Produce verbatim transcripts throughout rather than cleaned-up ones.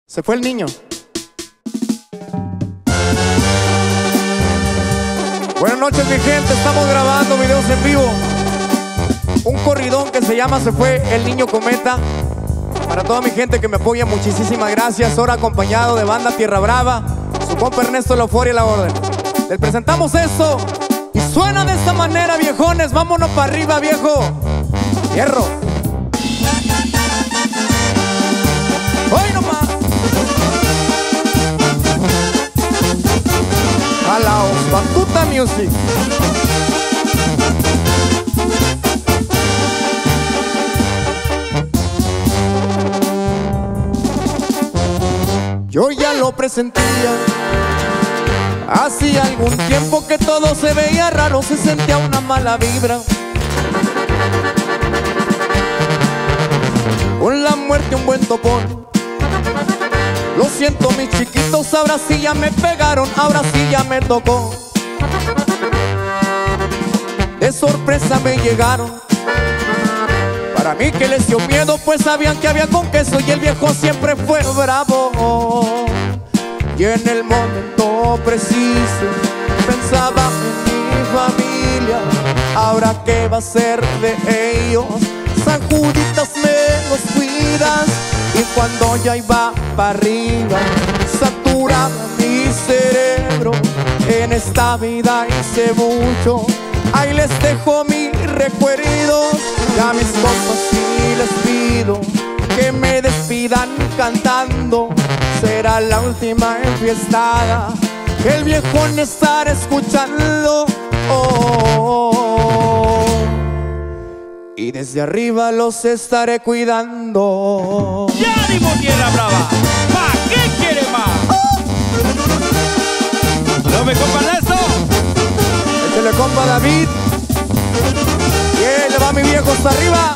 Se fue el niño. Buenas noches, mi gente. Estamos grabando videos en vivo. Un corridón que se llama Se fue el niño cometa. Para toda mi gente que me apoya, muchísimas gracias. Ahora acompañado de banda Tierra Brava, su compa Ernesto La Euforia y La Orden. Les presentamos esto y suena de esta manera, viejones. Vámonos para arriba, viejo. Hierro. Hoy nomás. A la Batuta Music. Yo ya lo presentía. Hacía algún tiempo que todo se veía raro, se sentía una mala vibra. Con la muerte un buen topón. Lo siento, mis chiquitos, ahora sí ya me pegaron, ahora sí ya me tocó. De sorpresa me llegaron. Para mí que les dio miedo, pues sabían que había con queso y el viejo siempre fue bravo. Y en el momento preciso pensaba en mi familia. Ahora qué va a ser de ellos, San Juditas me los cuidas. Y cuando ya iba para arriba, saturaba mi cerebro. En esta vida hice mucho, ahí les dejo mis recuerdos. Y a mis compas sí les pido que me despidan cantando. Será la última enfiestada que el viejón estará escuchando. Oh, oh, oh. Y desde arriba los estaré cuidando. ¡Ya ánimo, Tierra Brava! ¿Pa' qué quiere más? Oh. ¿No me compan esto? Este le compa David. Y él le va mi viejo hasta arriba.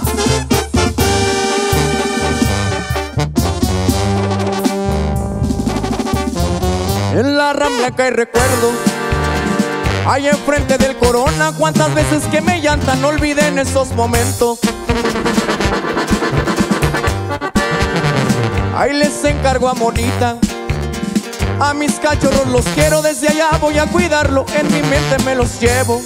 En la Rambla cae recuerdo, ahí enfrente del Corona. Cuántas veces que me llantan, no olviden esos momentos. Ahí les encargo a Monita, a mis cachorros los quiero. Desde allá voy a cuidarlo, en mi mente me los llevo.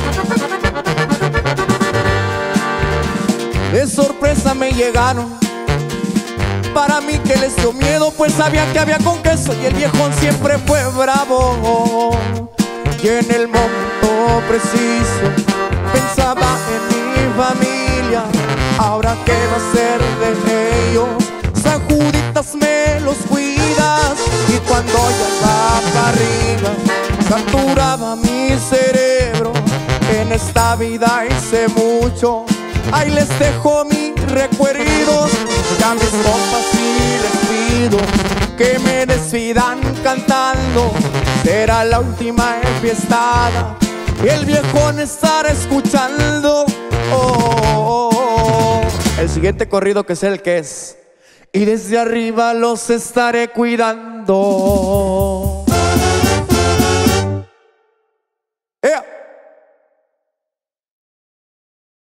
De sorpresa me llegaron. Para mí que les dio miedo, pues sabían que había con queso y el viejón siempre fue bravo. Y en el momento preciso pensaba en mi familia. Ahora qué va a ser de ellos, San Juditas me los cuidas. Y cuando ya iba para arriba, saturaba mi cerebro. En esta vida hice mucho, ahí les dejo mis recuerdos. Ya mis compas sí les pido que me despidan cantando. Será la última enfiestada y el viejón estará escuchando. Oh, oh, oh. El siguiente corrido que es el que es. Y desde arriba los estaré cuidando.